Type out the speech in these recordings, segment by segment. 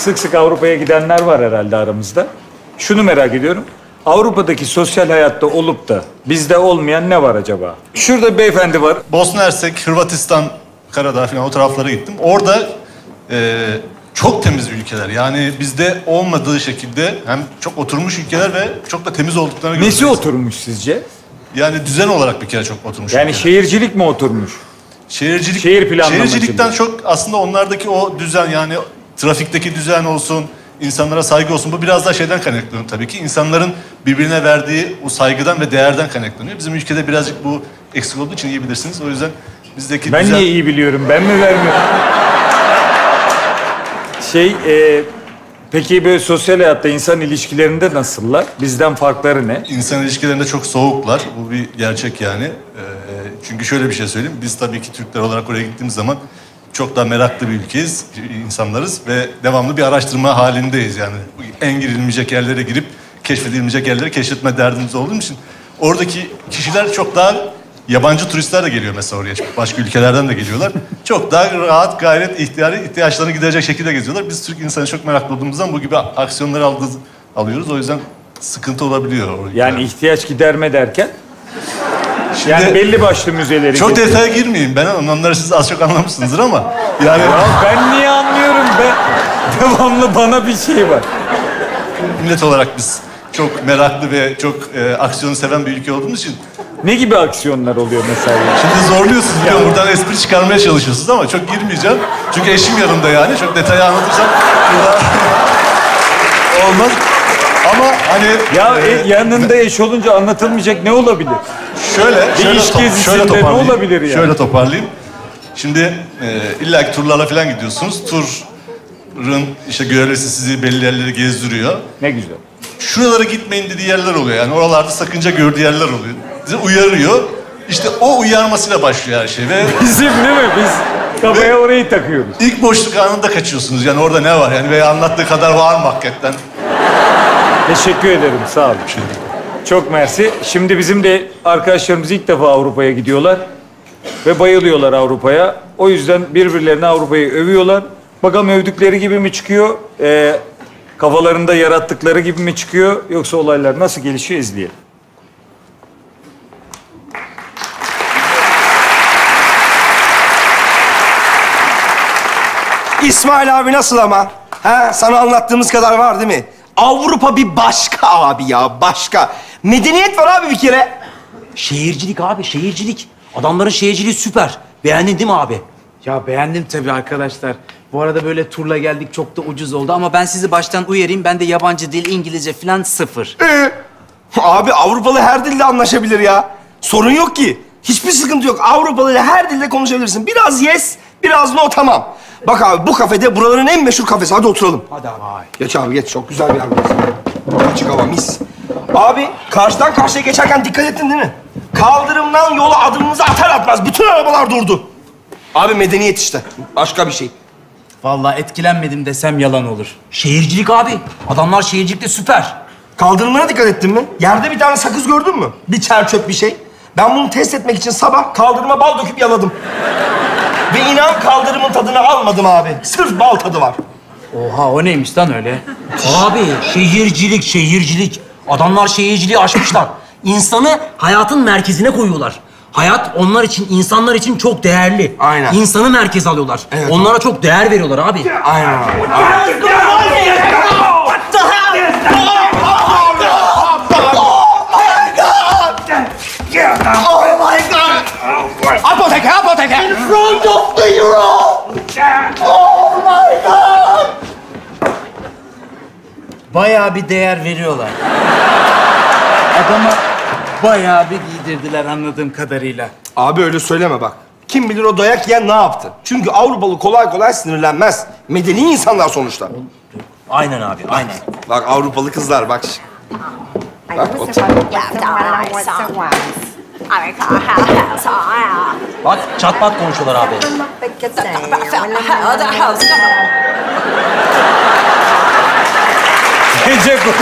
sık sık Avrupa'ya gidenler var herhalde aramızda. Şunu merak ediyorum. Avrupa'daki sosyal hayatta olup da bizde olmayan ne var acaba? Şurada bir beyefendi var. Bosna Hersek, Hırvatistan, Karadağ falan o taraflara gittim. Orada çok temiz ülkeler. Yani bizde olmadığı şekilde hem çok oturmuş ülkeler ve çok da temiz olduklarını görüyoruz. Nesi oturmuş sizce? Yani düzen olarak bir kere çok oturmuş. Yani ülkeler. şehircilik mi oturmuş? Şehir planlamacılığı. Şehircilikten çok aslında onlardaki o düzen, yani trafikteki düzen olsun, insanlara saygı olsun. Bu biraz daha şeyden kaynaklanıyor tabii ki. İnsanların birbirine verdiği o saygıdan ve değerden kaynaklanıyor. Bizim ülkede birazcık bu eksik olduğu için iyi bilirsiniz. O yüzden bizdeki Ben düzen... niye iyi biliyorum? Ben mi vermiyorum? Peki böyle sosyal hayatta insan ilişkilerinde nasıllar? Bizden farkları ne? İnsan ilişkilerinde çok soğuklar. Bu bir gerçek yani. Çünkü şöyle bir şey söyleyeyim. Biz tabii ki Türkler olarak oraya gittiğimiz zaman çok daha meraklı bir ülkeyiz, insanlarız ve devamlı bir araştırma halindeyiz yani. En girilmeyecek yerlere girip keşfedilmeyecek yerleri keşfetme derdimiz olduğu için oradaki kişiler çok daha, yabancı turistler de geliyor mesela oraya. Başka ülkelerden de geliyorlar. Çok daha rahat, gayret, ihtiyaçlarını giderecek şekilde geziyorlar. Biz Türk insanı çok meraklı olduğumuzdan bu gibi aksiyonları alıyoruz. O yüzden sıkıntı olabiliyor. Yani ihtiyaç giderme derken? Şimdi, yani belli başlı müzeleri... Çok detaya girmeyeyim. Ben onları siz az çok anlamışsınızdır ama... Yani... Ya ben niye anlıyorum be? Devamlı bana bir şey var. Millet olarak biz çok meraklı ve çok aksiyonu seven bir ülke olduğumuz için... Ne gibi aksiyonlar oluyor mesela? Şimdi zorluyorsunuz. Ya. Buradan espri çıkarmaya çalışıyorsunuz ama çok girmeyeceğim. Çünkü eşim yanımda yani. Çok detaylı anlatırsam burada olmaz. Ama hani... Ya yanında eş olunca anlatılmayacak ne olabilir? Şöyle iş gezisinde ne olabilir yani? Şöyle toparlayayım. Şimdi illaki turlarla falan gidiyorsunuz. Turun işte görevlisi sizi belli yerleri gezdiriyor. Ne güzel. Şuralara gitmeyin dediği yerler oluyor yani. Oralarda sakınca gördüğü yerler oluyor. Bizi uyarıyor. İşte o uyarmasıyla başlıyor her şey ve... Bizim değil mi? Biz kafaya orayı takıyoruz. İlk boşluk anında kaçıyorsunuz. Yani orada ne var yani veya anlattığı kadar var mı hakikaten? Teşekkür ederim. Sağ olun. Çok mersi. Şimdi bizim de arkadaşlarımız ilk defa Avrupa'ya gidiyorlar. Ve bayılıyorlar Avrupa'ya. O yüzden birbirlerine Avrupa'yı övüyorlar. Bakalım övdükleri gibi mi çıkıyor? Kafalarında yarattıkları gibi mi çıkıyor? Yoksa olaylar nasıl gelişiyor izleyelim. İsmail abi nasıl ama? Ha, sana anlattığımız kadar var değil mi? Avrupa bir başka abi ya, başka. Medeniyet var abi bir kere. Şehircilik abi, şehircilik. Adamların şehirciliği süper. Beğendin değil mi abi? Ya beğendim tabii arkadaşlar. Bu arada böyle turla geldik, çok da ucuz oldu ama ben sizi baştan uyarayım. Ben de yabancı dil, İngilizce falan sıfır. Abi Avrupalı her dilde anlaşabilir ya. Sorun yok ki. Hiçbir sıkıntı yok. Avrupalı ile her dilde konuşabilirsin. Biraz yes, biraz no, tamam. Bak abi bu kafede buraların en meşhur kafesi. Hadi oturalım. Hadi abi. Geç abi geç. Çok güzel bir yer burası. Açık hava mis. Abi karşıdan karşıya geçerken dikkat ettin değil mi? Kaldırımdan yola adımımızı atar atmaz bütün arabalar durdu. Abi medeniyet işte. Başka bir şey. Vallahi etkilenmedim desem yalan olur. Şehircilik abi. Adamlar şehircilikte süper. Kaldırımlara dikkat ettin mi? Yerde bir tane sakız gördün mü? Bir çer çöp bir şey. Ben bunu test etmek için sabah kaldırıma bal döküp yaladım. Ve inan kaldırımın tadını almadım abi. Sırf bal tadı var. Oha, o neymiş lan öyle? Abi şehircilik, şehircilik. Adamlar şehirciliği aşmışlar. İnsanı hayatın merkezine koyuyorlar. Hayat onlar için, insanlar için çok değerli. Aynen. İnsanı merkeze alıyorlar. Evet. Onlara çok değer veriyorlar abi. Aynen abi. Apoteke, apoteke. In front of the Euro! Oh my God! Bayağı bir değer veriyorlar. Adama bayağı bir giydirdiler anladığım kadarıyla. Abi öyle söyleme bak. Kim bilir o dayak yiyen ne yaptı? Çünkü Avrupalı kolay kolay sinirlenmez. Medeni insanlar sonuçta. Aynen abi, aynen. Bak Avrupalı kızlar bak. Bak otur. Bak çatpat konuşuyorlar abi. Gece bu.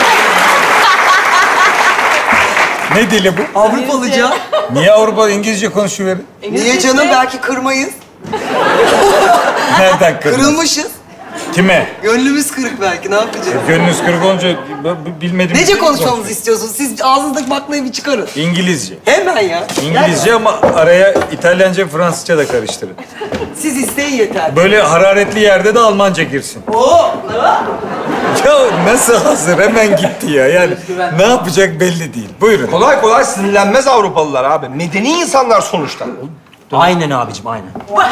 Ne dili bu? Avrupalıca. Niye Avrupa İngilizce konuşuyor? Niye canım? Belki kırmayız. Nereden kırdın? Kırılmışız. Kime? Gönlümüz kırık belki, ne yapacağız? Gönlünüz kırık olunca bilmedim. Nece konuşmamızı istiyorsunuz? Siz ağzınızdaki baklayı bir çıkarın. İngilizce. Hemen ya. İngilizce ama araya İtalyanca, Fransızca da karıştırın. Siz isteyin yeter. Böyle hararetli yerde de Almanca girsin. Oo. Ya nasıl hazır? Hemen gitti ya. Yani ne yapacak belli değil. Buyurun. Kolay kolay sinirlenmez Avrupalılar abi. Medeni insanlar sonuçta. Aynen abicim, aynen.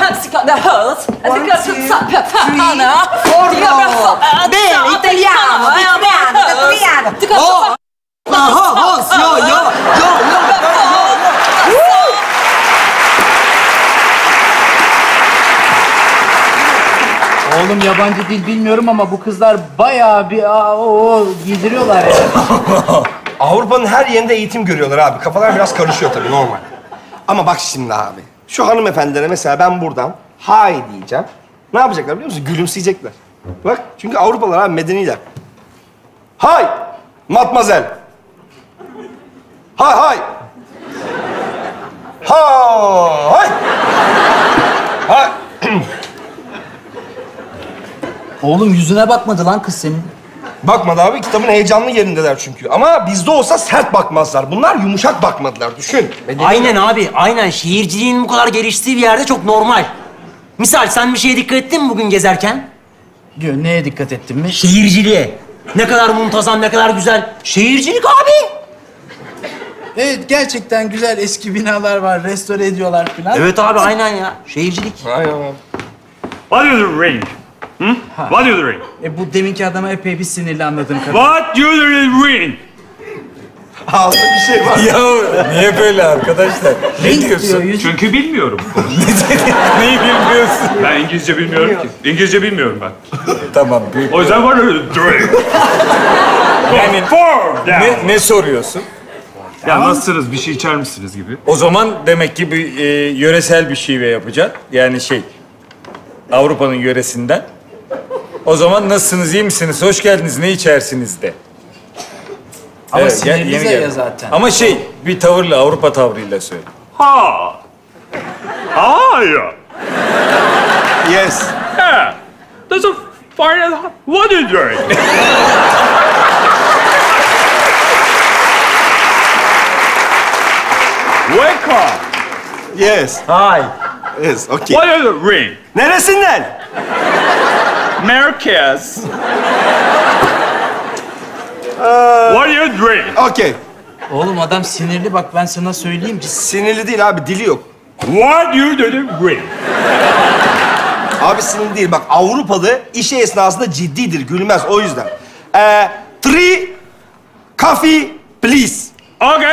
Bene, italiano, italiano. Oh. Aha, bas, yo. Oğlum yabancı dil bilmiyorum ama bu kızlar bayağı bir giydiriyorlar ya. Avrupa'nın her yerinde eğitim görüyorlar abi. Kafalar biraz karışıyor tabii, normal. Ama bak şimdi abi. Şu hanımefendilere mesela ben buradan hi diyeceğim. Ne yapacaklar biliyor musun? Gülümseyecekler. Bak, çünkü Avrupalılar abi medeniler. Hi, mademoiselle. Hi. Hi. Hi. Oğlum yüzüne bakmadı lan kız senin. Bakmadı abi, kitabın heyecanlı yerindeler çünkü. Ama bizde olsa sert bakmazlar. Bunlar yumuşak bakmadılar, düşün. Aynen abi, aynen. Şehirciliğin bu kadar geliştiği bir yerde çok normal. Misal sen bir şeye dikkat ettin mi bugün gezerken? Diyor, neye dikkat ettin mi? Şehirciliğe. Ne kadar muntazam, ne kadar güzel. Şehircilik abi. Evet, gerçekten güzel eski binalar var, restore ediyorlar falan. Evet abi, aynen ya. Şehircilik. Aynen. What do you drink? What do you drink? Bu deminki adama epey bir sinirli anladığım kadarıyla. What do you drink? Ağzında bir şey var. Ya niye böyle arkadaşlar? Ne diyorsun? Çünkü bilmiyorum. Neyi bilmiyorsun? Ben İngilizce bilmiyorum ki. İngilizce bilmiyorum ben. Tamam. Büyük. O yüzden what do you drink? Yani ne soruyorsun? Ya nasılsınız? Bir şey içer misiniz gibi. O zaman demek ki bir yöresel bir şive yapacaksın. Yani Avrupa'nın yöresinden. O zaman nasılsınız, iyi misiniz, hoş geldiniz, ne içersiniz de. Ama Evet, sinirli yeni ya geldi. zaten. Ama bir tavırla, Avrupa tavrıyla söyle. Ha. Ya. Yes. Yeah. That's a fine. What do you drink? Welcome. Yes. Hay. Yes, okay. What do you drink? Neresinden? Merkez. What do you drink? Okay. Oğlum adam sinirli, bak ben sana söyleyeyim. Sinirli değil abi, dili yok. What do you drink? Abi sinirli değil. Bak, Avrupalı işi esnasında ciddidir, gülmez o yüzden. Three coffee please. Okay.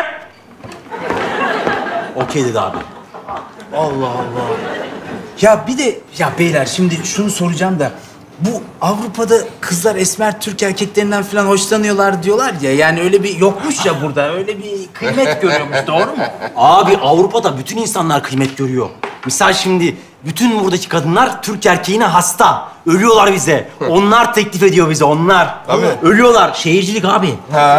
Okey dedi abi. Allah Allah. Ya bir de, ya beyler şimdi şunu soracağım da... Bu Avrupa'da kızlar esmer Türk erkeklerinden falan hoşlanıyorlar diyorlar ya. Yani öyle bir yokmuş ya burada. Öyle bir kıymet görüyormuş. Doğru mu? Abi Avrupa'da bütün insanlar kıymet görüyor. Misal şimdi bütün buradaki kadınlar Türk erkeğine hasta. Ölüyorlar bize. Onlar teklif ediyor bize, onlar. Tabii. Ölüyorlar. Şehircilik abi. Ha.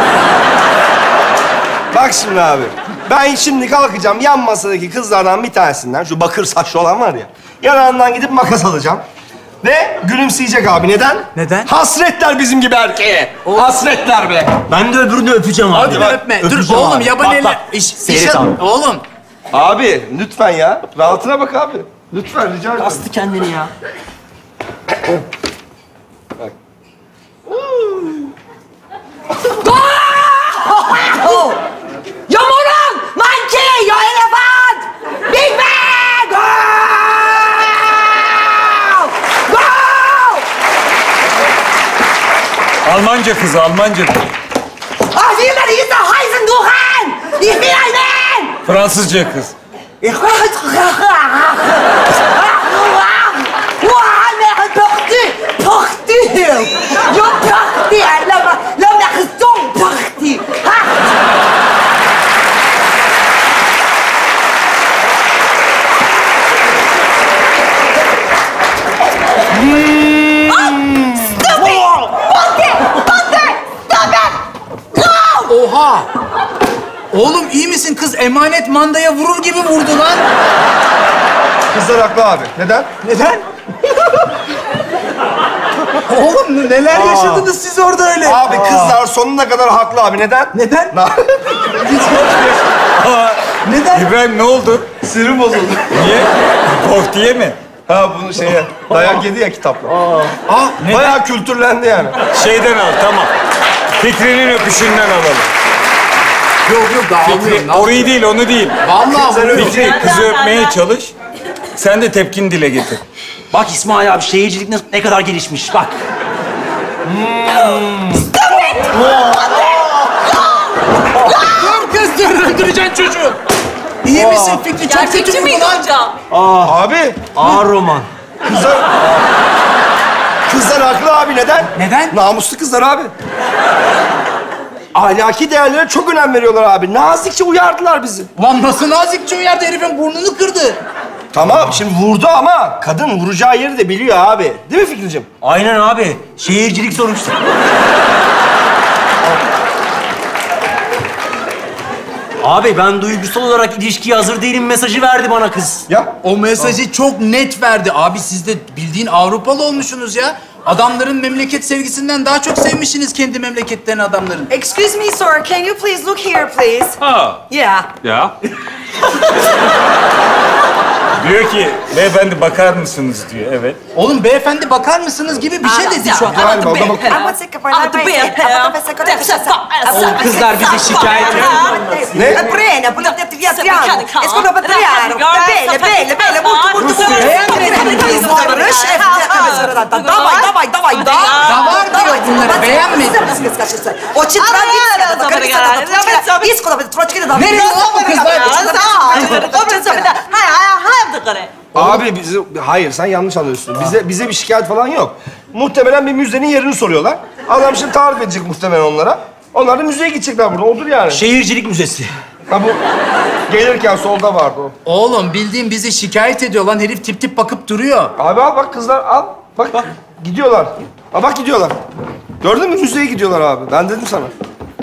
Bak şimdi abi. Ben şimdi kalkacağım yan masadaki kızlardan bir tanesinden, şu bakır saçlı olan var ya, yanağından gidip makas alacağım. Ve gülümseyecek abi. Neden? Neden? Hasretler bizim gibi erkeğe. Hasretler be. Ben de öbürünü öpeceğim abi. Hadi öpme. Dur Öpeceğim oğlum abi. yaban Bak, elle. bak. Seyret abi. Oğlum. Abi lütfen ya. Rahatına bak abi. Lütfen rica ederim. Bastı kendini ya. Yo moron! Monkey! Yo elephant! Big man! Go! Go! Almanca kız, Almanca. Ah, wie man ist der heißen Duhan! Ich bin ein Mann! Fransızca kız. Ich bin parti! Yo parti! La maison parti! Oha. Oğlum iyi misin? Kız emanet mandaya vurur gibi vurdu lan. Kızlar haklı abi. Neden? Neden? Oğlum neler yaşadınız siz orada öyle? Abi kızlar sonuna kadar haklı abi. Neden? Neden? Aa, Neden? İbrahim ne oldu? Sinirim bozuldu. Niye? Kork diye mi? Ha bunu dayak yedi ya kitapla. Bayağı kültürlendi yani. Şeyden al, tamam. Fikrinin öpüşünden alalım. Yok daha almıyorum. Orayı değil, onu değil. Vallahi almıyorum. Fikri, kızı öpmeye çalış. Sen de tepkini dile getir. Bak İsmail abi şehircilik ne kadar gelişmiş bak. Dur kız dur öldüreceksin çocuğu. İyi misin Fikri? Çok kötü Gerçekçi mü miydi lan? hocam? Abi Ağır roman. kızlar haklı abi. Neden? Neden? Namuslu kızlar abi. Ahlaki değerlere çok önem veriyorlar abi. Nazikçe uyardılar bizi. Ulan nasıl nazikçe uyardı, herifin burnunu kırdı. Tamam şimdi vurdu ama kadın vuracağı yeri de biliyor abi. Değil mi Fikricim? Aynen abi. Şehircilik sonuçta. Abi ben duygusal olarak ilişkiye hazır değilim mesajı verdi bana kız. Ya O mesajı çok net verdi. Abi siz de bildiğin Avrupalı olmuşsunuz ya. Adamların memleket sevgisinden daha çok sevmişsiniz kendi memleketlerini adamların. Excuse me, sir. Can you please look here, please? Ah, Yeah. yeah. Diyor ki, beyefendi bakar mısınız diyor. Evet. Oğlum beyefendi bakar mısınız gibi bir şey dedi şu an. galiba o da bak. Oğlum kızlar bizi şikayet ediyor. Ne? Davar diyor bunları, beğenmedi. Nereye lan bu kızlar? Abi hayır sen yanlış anlıyorsun. Bize bir şikayet falan yok. Muhtemelen bir müzenin yerini soruyorlar. Adam şimdi tarif edecek muhtemelen onlara. Onlar da müzeye gidecekler burada. Odur yani. Şehircilik müzesi. Ha bu gelirken solda vardı o. Oğlum bildiğin bizi şikayet ediyor lan. Herif tip tip bakıp duruyor. Abi al bak kızlar al. Bak gidiyorlar. Ha bak gidiyorlar. Gördün mü müzeye gidiyorlar abi. Ben dedim sana.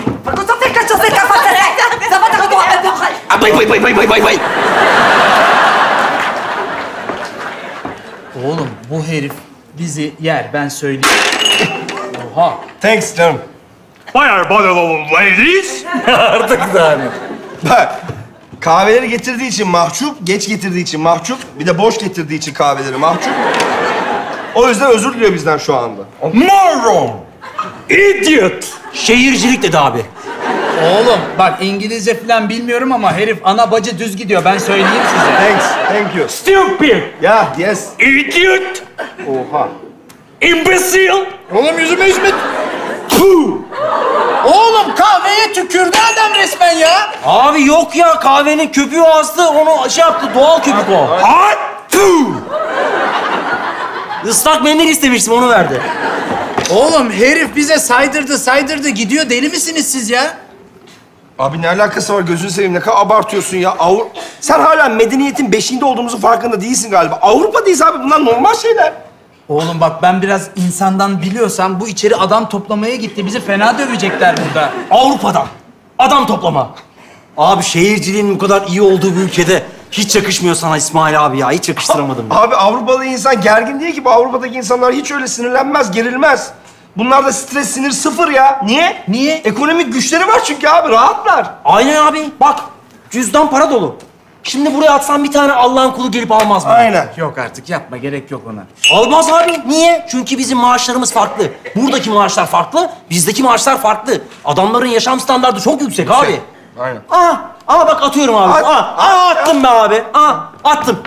Bay. Oğlum bu herif bizi yer, ben söyleyeyim. Oha. Thanks canım. Fire bottle ladies. Artık daha ne? Bak kahveleri getirdiği için mahcup, geç getirdiği için mahcup, bir de boş getirdiği için kahveleri mahcup. O yüzden özür diliyor bizden şu anda. Moron! Idiot! Şehircilik dedi abi. Oğlum bak İngilizce falan bilmiyorum ama herif ana bacı düz gidiyor, ben söyleyeyim size. Thanks, thank you. Stupid. Ya, yes. Idiot. Oha. Imbecile. Oğlum yüzüme Oğlum kahveye tükürdü adam resmen ya. Abi yok ya kahvenin köpüğü astı onu şey yaptı doğal köpük o. Islak mendil istemiştim onu verdi. Oğlum herif bize saydırdı gidiyor, deli misiniz siz ya? Abi ne alakası var gözünü seveyim ne kadar abartıyorsun ya. Sen hala medeniyetin beşiğinde olduğumuzun farkında değilsin galiba. Avrupa'dayız abi bunlar normal şeyler. Oğlum bak ben biraz insandan biliyorsam bu içeri adam toplamaya gitti. Bizi fena dövecekler burada. Avrupa'dan adam toplama. Abi şehirciliğin bu kadar iyi olduğu bir ülkede hiç yakışmıyor sana İsmail abi ya. Hiç yakıştıramadım. Abi Avrupalı insan gergin değil ki. Bu Avrupa'daki insanlar hiç öyle sinirlenmez, gerilmez. Bunlarda stres, sinir sıfır ya. Niye? Niye? Ekonomik güçleri var çünkü abi, rahatlar. Aynen abi bak cüzdan para dolu. Şimdi buraya atsan bir tane Allah'ın kulu gelip almaz mı? Aynen. Yok artık yapma, gerek yok ona. Almaz abi. Niye? Çünkü bizim maaşlarımız farklı. Buradaki maaşlar farklı, bizdeki maaşlar farklı. Adamların yaşam standartı çok yüksek abi. Aynen. Bak atıyorum abi. Attım be abi. Attım.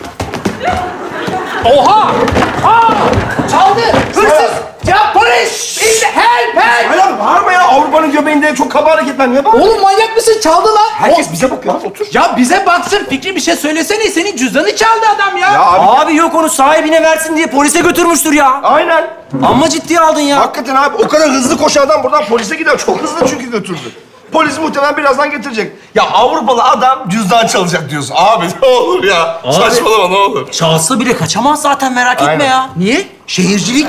Oha! Çaldı! Hırsız! Ya polis! Help! Aynen bağırma ya. Avrupa'nın göbeğinde çok kaba hareketler. Niye bağırıyorsun? Oğlum manyak mısın? Çaldı lan! Herkes bize bakıyor. Otur. Ya bize baksın. Fikri bir şey söylesene. Senin cüzdanı çaldı adam ya. Ya abi. Abi yok onu sahibine versin diye polise götürmüştür ya. Aynen. Amma ciddiye aldın ya. Hakikaten abi o kadar hızlı koşan adam buradan polise gider. Çok hızlı çünkü götürdü. Polis muhtemelen birazdan getirecek. Ya Avrupalı adam cüzdan çalacak diyorsun. Abi ne olur ya. Abi. Saçmalama ne olur. Çalsa bile kaçamaz zaten merak etme Aynen. ya. Niye? Şehircilik.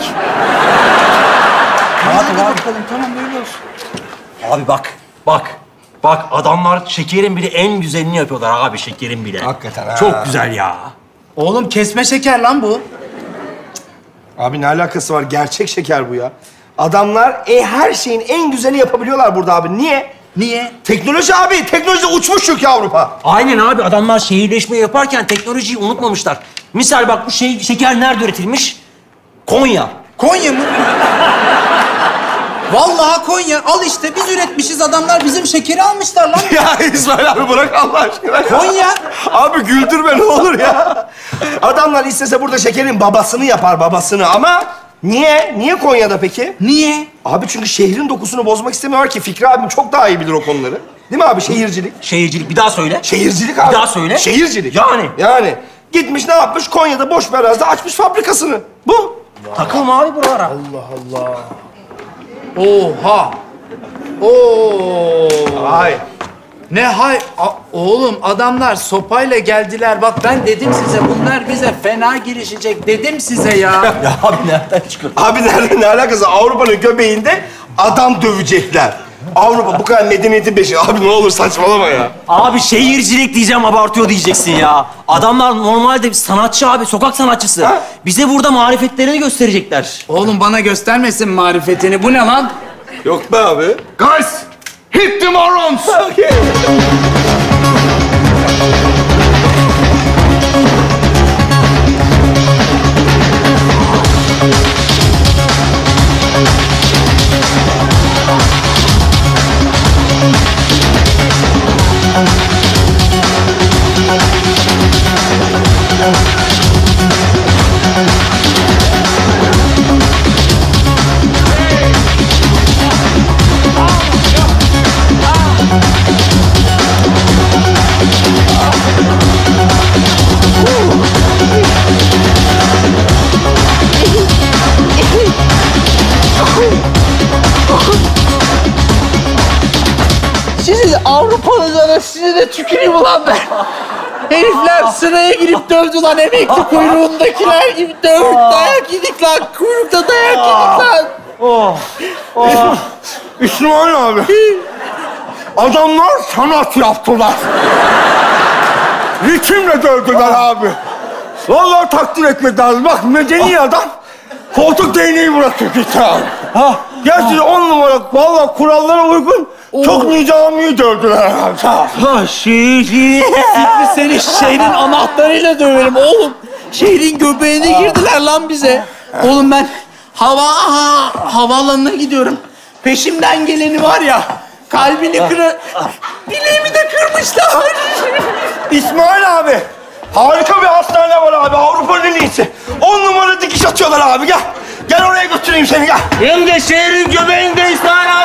Hadi bakalım. Tamam böyle olsun. Abi bak adamlar şekerin bile en güzelini yapıyorlar abi şekerin bile. Hakikaten ha. Çok güzel ya. Oğlum kesme şeker lan bu. Abi ne alakası var? Gerçek şeker bu ya. Adamlar her şeyin en güzelini yapabiliyorlar burada abi. Niye? Niye? Teknoloji abi. Teknolojide uçmuş çünkü Avrupa. Aynen abi, adamlar şehirleşme yaparken teknolojiyi unutmamışlar. Misal bak, bu şeker nerede üretilmiş? Konya. Konya mı? Vallahi Konya. Al işte, biz üretmişiz, adamlar bizim şekeri almışlar lan. Ya İsmail abi bırak Allah aşkına ya. Konya. Abi güldürme ne olur ya. Adamlar istese burada şekerin babasını yapar, babasını ama... Niye? Niye Konya'da peki? Niye? Abi çünkü şehrin dokusunu bozmak istemiyorlar ki. Fikri abim çok daha iyi bilir o konuları. Değil mi abi? Şehircilik. Şehircilik, bir daha söyle. Şehircilik abi. Bir daha söyle. Şehircilik. Yani. Gitmiş ne yapmış? Konya'da boş bir arazide açmış fabrikasını. Bu. Takılma abi buralara. Oha. Oo. Ay. Ne oğlum, adamlar sopayla geldiler. Bak ben dedim size, bunlar bize fena girişecek dedim size ya. Ya abi nereden çıkıyor? Abi nerede ne alakası? Avrupa'nın göbeğinde adam dövecekler. Avrupa bu kadar medeniyetin peşi. Abi ne olur saçmalama ya. Abi şehircilik diyeceğim, abartıyor diyeceksin ya. Adamlar normalde sanatçı abi, sokak sanatçısı. Ha? Bize burada marifetlerini gösterecekler. Oğlum bana göstermesin marifetini. Bu ne lan? Yok be abi. Guys, hit the morons. Okay. Sizin Avrupalılara size de tüküreyim ulan ben. Herifler sıraya girip dövdü lan, emekli kuyruğundakiler gibi dövdü. Dayak yedik lan, kuyrukta dayak yedik lan. İsmail abi. Adamlar sanat yaptılar. Ritimle dövdüler abi. Vallahi takdir etmek lazım. Bak medeni adam koltuk değneği bırakıyor gitti abi. Gerçekten 10 numara. Vallahi kurallara uygun çok nizami dövdüler abi. Şimdi seni şehrin anahtarıyla döverim oğlum. Şehrin göbeğine girdiler lan bize. Oğlum ben havaalanına gidiyorum. Peşimden geleni var ya, kalbini bileğimi de kırmışlar. İsmail abi. Harika bir hastane var abi. Avrupa'nın en iyisi. 10 numara dikiş atıyorlar abi. Gel. Gel oraya götüreyim seni gel. Hem de şehrin göbeğinde İsmail